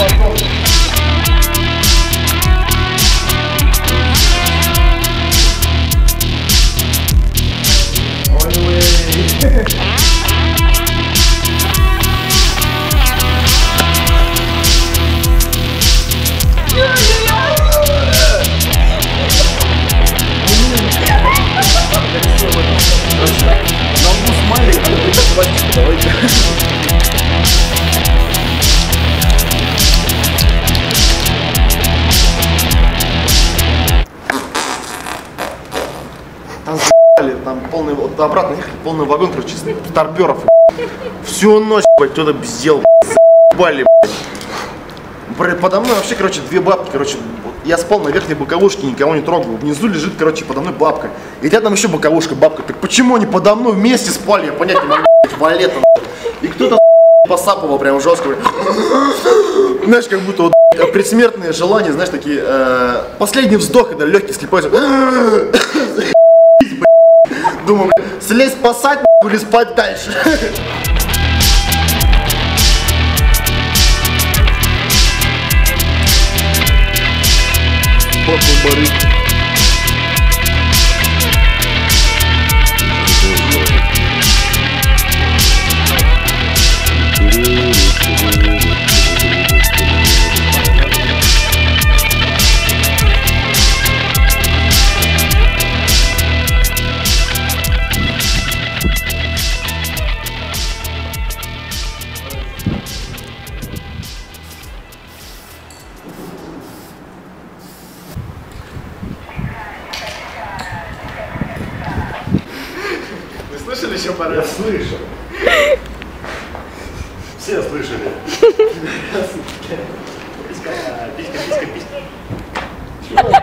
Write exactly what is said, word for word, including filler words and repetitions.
потом. Ой-ой-ой. Нам был смайлик, а вы так хватит, давайте. Там за***ли, там полный, вот обратно ехали, полный вагон, короче, старперов. Всю ночь, блядь, кто-то бездел, за***ли, блядь. Подо мной вообще, короче, две бабки, короче, я спал на верхней боковушке, никого не трогал. Внизу лежит, короче, подо мной бабка. И где там еще боковушка, бабка. Так почему они подо мной вместе спали, я понять не могу, блядь, валета. И кто-то посапывал прям жестко. Знаешь, как будто вот предсмертные желания, знаешь, такие, э, последний вздох, когда легкий слепой. Думаю, слезь спасать или спать дальше. Папа Борис. Слышали еще пора? Я слышал. Все слышали. Писька, писька, писька, писька.